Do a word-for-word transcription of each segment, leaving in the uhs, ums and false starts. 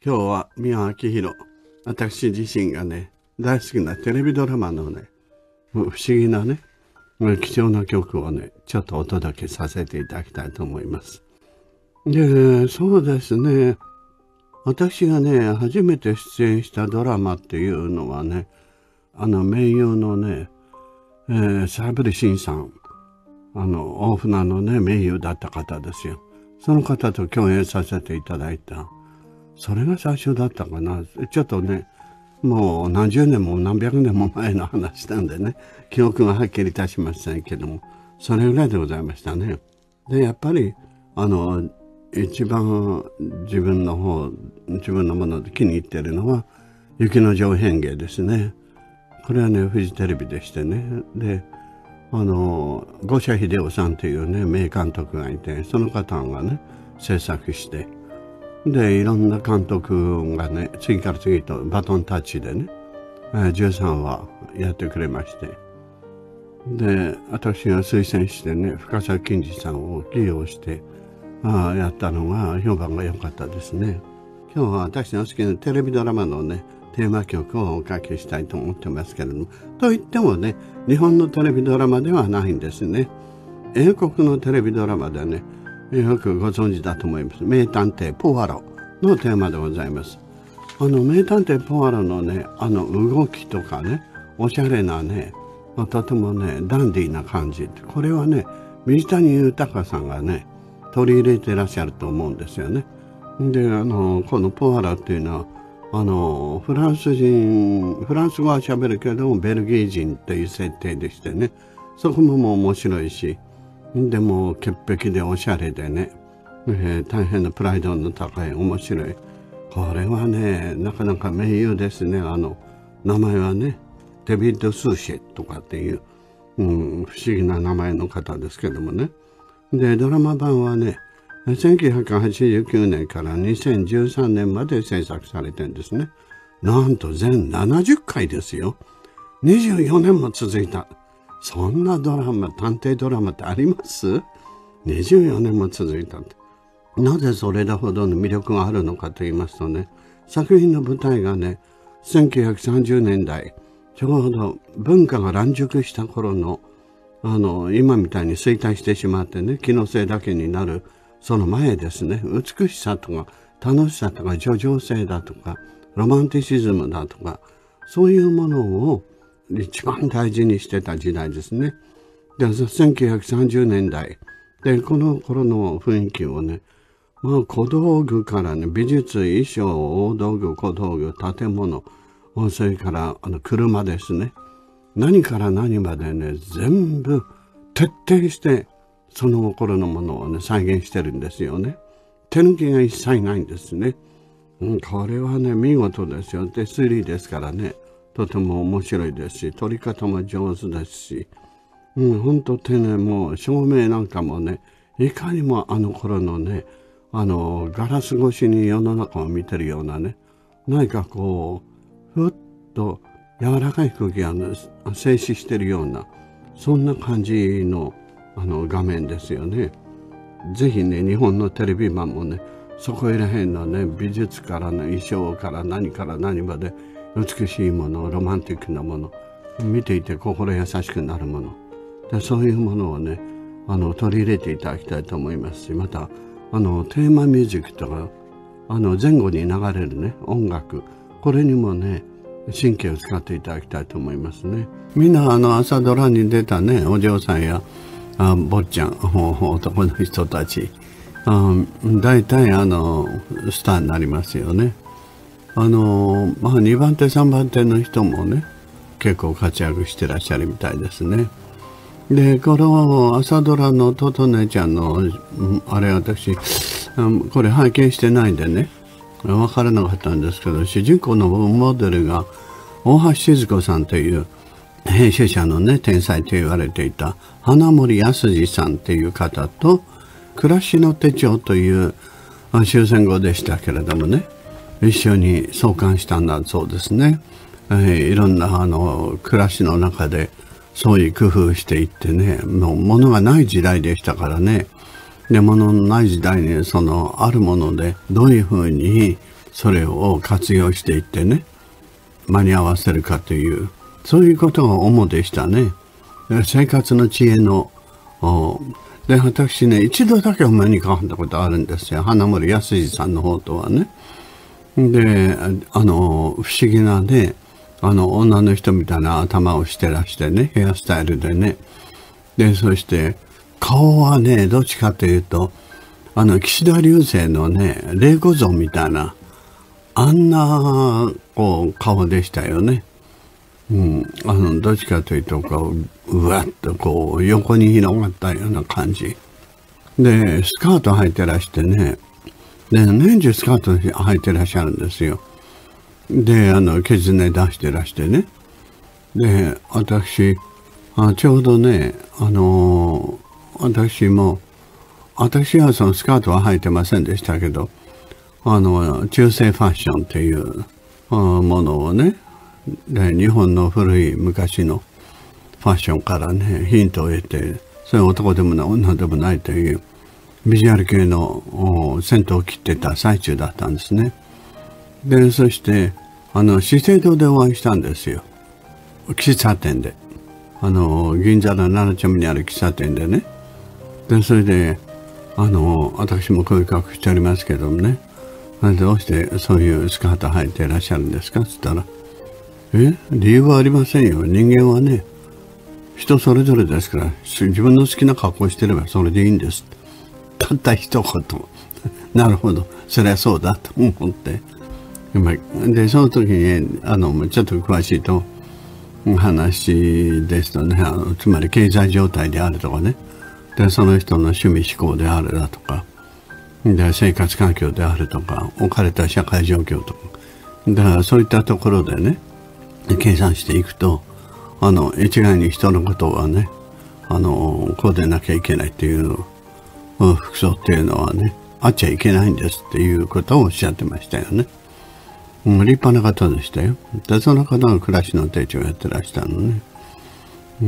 今日は宮明宏、私自身がね、大好きなテレビドラマのね、不思議なね、貴重な曲をね、ちょっとお届けさせていただきたいと思います。で、そうですね、私がね、初めて出演したドラマっていうのはね、あの、名優のね、えー、沢尻慎さん、あの、大船のね、名優だった方ですよ。その方と共演させていただいた。それが最初だったかな。ちょっとね、もう何十年も何百年も前の話なんでね、記憶がはっきりいたしませんけども、それぐらいでございましたね。で、やっぱり、あの、一番自分の方、自分のもので気に入っているのは、雪の上変化ですね。これはね、フジテレビでしてね。で、あの、五社秀夫さんというね、名監督がいて、その方がね、制作して、で、いろんな監督がね、次から次とバトンタッチでね、じゅうさんわやってくれまして。で、私が推薦してね、深沢金次さんを起用して、ああやったのが評判が良かったですね。今日は私の好きなテレビドラマのね、テーマ曲をおかけしたいと思ってますけれども、といってもね、日本のテレビドラマではないんですね。英国のテレビドラマでね、よくご存知だと思います。名探偵ポワロのテーマでございます。あの名探偵ポワロのね、あの動きとかね、おしゃれなね、とてもね、ダンディーな感じ。これはね、水谷豊さんがね、取り入れてらっしゃると思うんですよね。で、あの、このポワロっていうのは、あの、フランス人、フランス語は喋るけども、ベルギー人という設定でしてね、そこももう面白いし、でも潔癖でおしゃれでね、えー、大変なプライドの高い面白い。これはね、なかなか名優ですね。あの、名前はね、デビッド・スーシェとかっていう、うん、不思議な名前の方ですけどもね。で、ドラマ版はね、せんきゅうひゃくはちじゅうきゅうねんからにせんじゅうさんねんまで制作されてるんですね。なんと全ななじゅっかいですよ。にじゅうよねんも続いた。そんなドラマ、探偵ドラマってあります？ にじゅうよ 年も続いた。なぜそれほどの魅力があるのかと言いますとね、作品の舞台がね、せんきゅうひゃくさんじゅうねんだい、ちょうど文化が乱熟した頃の、あの、今みたいに衰退してしまってね、気のせいだけになる、その前ですね、美しさとか楽しさとか叙情性だとか、ロマンティシズムだとか、そういうものを一番大事にしてた時代ですね。で、せんきゅうひゃくさんじゅうねんだい。で、この頃の雰囲気をね、まあ、小道具からね、美術、衣装、大道具、小道具、建物、それからあの車ですね。何から何までね、全部徹底して、その頃のものをね、再現してるんですよね。手抜きが一切ないんですね。うん、これはね、見事ですよ。で、スリーですからね。とても面白いですし、撮り方も上手ですし、うん、ほんと手ね、もう照明なんかもね、いかにもあの頃のね、あの、ガラス越しに世の中を見てるようなね、何かこう、ふっと柔らかい空気が、ね、静止してるような、そんな感じの、あの、画面ですよね。ぜひね、日本のテレビ版もね、そこいらへんのね、美術からの衣装から何から何まで、美しいもの、ロマンティックなもの、見ていて心優しくなるもの、でそういうものをね、あの取り入れていただきたいと思いますし、またあのテーマミュージックとかあの前後に流れるね音楽、これにもね神経を使っていただきたいと思いますね。みんなあの朝ドラに出たねお嬢さんやあ坊ちゃん男の人たち、あ大体あのスターになりますよね。あのまあにばん手さんばん手の人もね結構活躍してらっしゃるみたいですね。でこの朝ドラのトトネちゃんのあれ私これ拝見してないんでね分からなかったんですけど、主人公のモデルが大橋静子さんという編集者のね天才と言われていた花森康二さんという方と暮らしの手帳という終戦後でしたけれどもね一緒に創刊したんだそうですね。えー、いろんなあの暮らしの中でそういう工夫していってね、もう物がない時代でしたからね。で物のない時代にそのあるものでどういうふうにそれを活用していってね、間に合わせるかという、そういうことが主でしたね。生活の知恵の、で、私ね、一度だけお目にかかったことあるんですよ。花森康二さんの方とはね。で、あの、不思議なね、あの、女の人みたいな頭をしてらしてね、ヘアスタイルでね。で、そして、顔はね、どっちかというと、あの、岸田流星のね、霊子像みたいな、あんな、こう、顔でしたよね。うん、あのどっちかというとこううわっとこう横に広がったような感じで、スカート履いてらしてね、で年中スカート履いてらっしゃるんですよ。で、あのケツネ出してらしてね、で私あちょうどね、あの私も私はそのスカートは履いてませんでしたけど、あの中世ファッションっていうものをね、で日本の古い昔のファッションからねヒントを得て、それは男でもない女でもないというビジュアル系の先頭を切ってた最中だったんですね。でそしてあの資生堂でお会いしたんですよ。喫茶店で、あの銀座のなな丁目にある喫茶店でね。でそれであの私も声かけしておりますけどもね、どうしてそういうスカート履いていらっしゃるんですかって言ったら、え理由はありませんよ。人間はね、人それぞれですから、自分の好きな格好してればそれでいいんです。たった一言。なるほど、そりゃそうだと思って。で、その時に、あの、ちょっと詳しいと、話ですとね、あのつまり経済状態であるとかね、で、その人の趣味思考であるだとか、で、生活環境であるとか、置かれた社会状況とか、だからそういったところでね、計算していくと、あの一概に人のことはね、あのこうでなきゃいけないっていう服装っていうのはね、あっちゃいけないんですっていうことをおっしゃってましたよね。うん、立派な方でしたよ。でその方が暮らしの手帳をやってらしたのね。うん、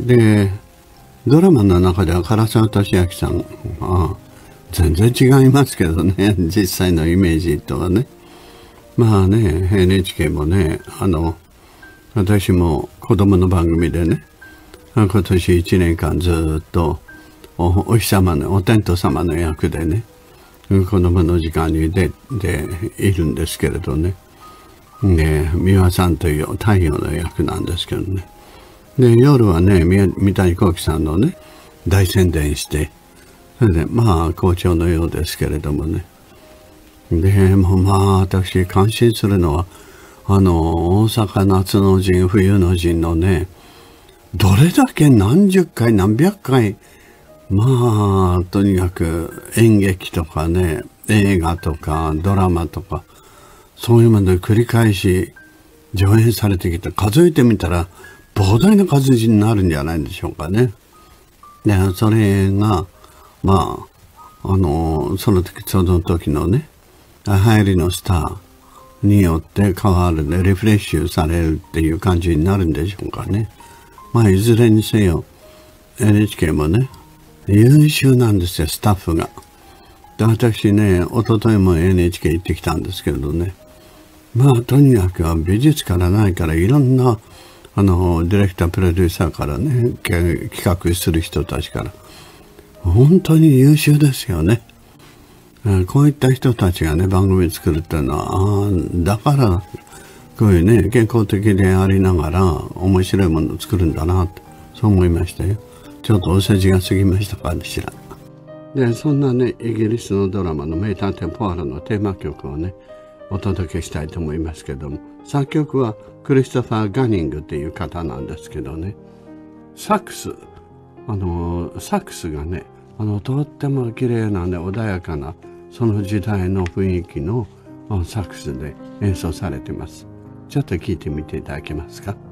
でドラマの中では唐沢寿明さん、ああ全然違いますけどね、実際のイメージとはね。まあね、エヌエイチケー もね、あの私も子供の番組でね、今年いちねんかんずっと お, お日様のお天道様の役でね、子供の時間に出ているんですけれどね、で美輪さんという太陽の役なんですけどね、で夜はね三谷幸喜さんのね大宣伝して、それでまあ好調のようですけれどもね、でもまあ私感心するのは、あの大阪夏の陣冬の陣のね、どれだけ何十回何百回、まあとにかく演劇とかね、映画とかドラマとかそういうもので繰り返し上演されてきて、数えてみたら膨大な数字になるんじゃないんでしょうかね。でそれがまああのその時その時のね流行りのスターによって変わるね、リフレッシュされるっていう感じになるんでしょうかね。まあいずれにせよ エヌエイチケー もね優秀なんですよ、スタッフが。で私ね一昨日も エヌエイチケー 行ってきたんですけれどね、まあとにかく美術からないからいろんなあのディレクタープロデューサーからね、企画する人たちから本当に優秀ですよね。こういった人たちがね番組作るっていうのは、あだからこういうね健康的でありながら面白いものを作るんだなと、そう思いましたよ。ちょっとお世辞が過ぎましたかしら。でそんなねイギリスのドラマの名探偵ポアロのテーマ曲をねお届けしたいと思いますけども、作曲はクリストファー・ガニングっていう方なんですけどね、サックスあのサックスがねあのとっても綺麗なね穏やかなその時代の雰囲気のサックスで演奏されています。ちょっと聞いてみていただけますか。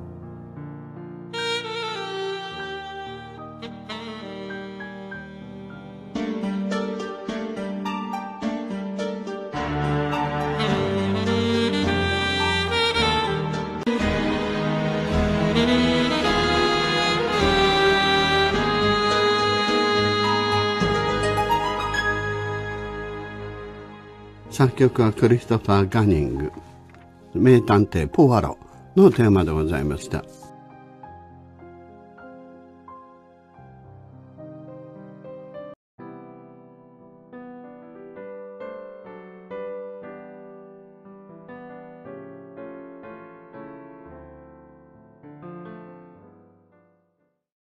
作曲はクリストファー・ガニング、名探偵ポワロのテーマでございました。